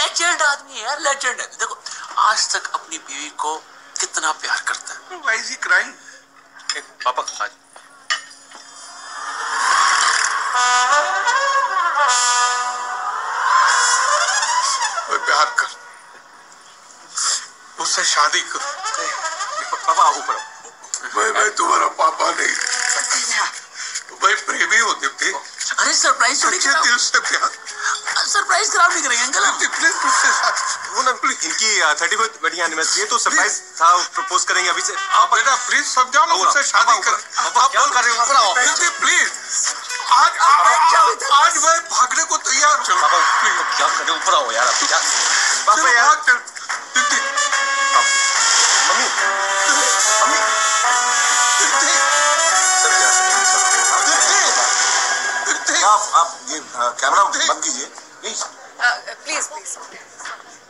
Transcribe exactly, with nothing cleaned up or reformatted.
Legend आदमी है यार, लेजेंड है। देखो आज तक अपनी बीवी को कितना प्यार करता है। Why is he crying? पापा आज प्यार कर, उससे शादी कर। पापा ऊपर। मैं मैं तुम्हारा पापा नहीं, मैं प्रेमी हूँ दीप्ति। अरे सरप्राइज थोड़ी सच्चे दिल से प्यार। सरप्राइज खराब नहीं करेंगे अंकल। प्लीज मुझसे शादी। वो ना इनकी थर्टी फोर्थ वेडिंग एनिवर्सरी है तो सरप्राइज था, प्रपोज करेंगे अभी से। आप बेटा प्लीज समझाओ ना, मुझसे शादी कर। पापा क्या कर रहे हो? दीप्ति प्लीज, आज आज आज मैं भागने को तैयार हूँ। पापा क्या कर रहे हो? ऊपर आओ यार आप क्या। पापा यार दीप्ति, मम्मी मम्मी दीप्ति, आप आप ये कैमरा बंद कीजिए प्लीज। Please please